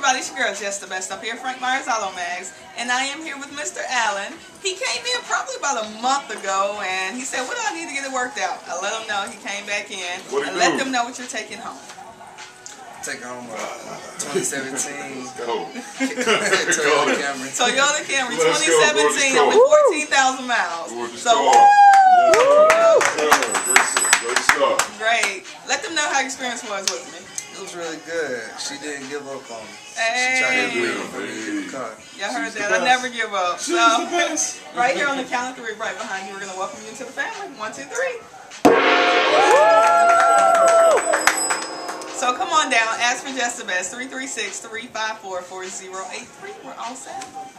everybody, it's your girl Jess the Best up here, Frank Myers Auto Maxx, and I am here with Mr. Allen. He came in probably about a month ago, and he said, what do I need to get it worked out? I let him know. He came back in and let them know what you're taking home. Take home 2017 Toyota Camry. Toyota Camry 2017 go. only 14,000 miles. So, great stuff. Great. Let them know how your experience was with me. It was really good. She didn't give up on me. Hey. She tried to wait for me to get the car. Y'all heard that. I never give up. So, right here on the count of three, right behind you, we're going to welcome you into the family. 1, 2, 3. So come on down. Ask for Jess the Best. 336-354-4083. We're all set.